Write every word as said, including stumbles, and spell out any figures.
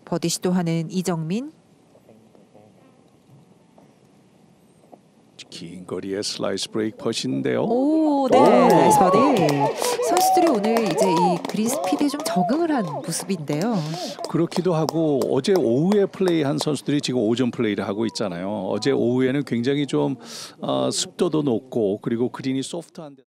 버디 시도하는 이정민. 긴 거리의 슬라이스 브레이크 퍼시인데요. 오, 네, 오. 나이스 버디. 선수들이 오늘 이제 이 그린 스피드에 좀 적응을 한 모습인데요. 그렇기도 하고 어제 오후에 플레이한 선수들이 지금 오전 플레이를 하고 있잖아요. 어제 오후에는 굉장히 좀 어, 습도도 높고 그리고 그린이 소프트한데.